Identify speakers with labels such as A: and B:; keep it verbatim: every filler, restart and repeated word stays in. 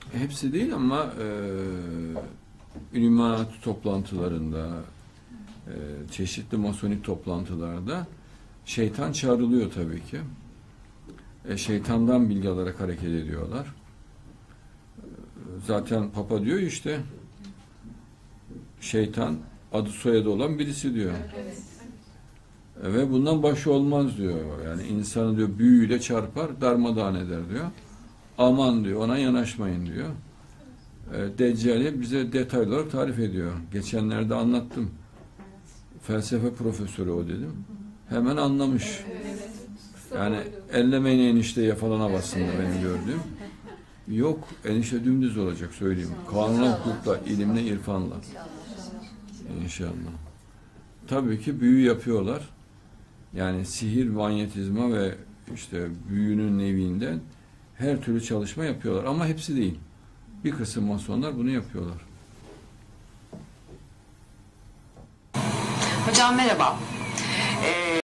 A: Hepsi değil ama e, Illuminati toplantılarında, e, çeşitli masonik toplantılarda şeytan çağrılıyor tabii ki. E, şeytandan bilgi alarak hareket ediyorlar. Zaten Papa diyor işte, şeytan adı soyadı olan birisi diyor.
B: Evet.
A: E, ve bundan başı olmaz diyor. Yani insanı diyor büyüyle çarpar, darmadağın eder diyor. Aman diyor, ona yanaşmayın diyor. E, Deccal'i bize detaylı olarak tarif ediyor. Geçenlerde anlattım. Felsefe profesörü o dedim. Hemen anlamış. Yani ellemeyin enişteye falan havasında benim gördüğüm. Yok, enişte dümdüz olacak söyleyeyim. Kanunla, hukukla, ilimle, irfanla. İnşallah. Tabii ki büyü yapıyorlar. Yani sihir, manyetizma ve işte büyünün neviinden her türlü çalışma yapıyorlar. Ama hepsi değil. Bir kısım masonlar bunu yapıyorlar.
C: Hocam merhaba. Ee,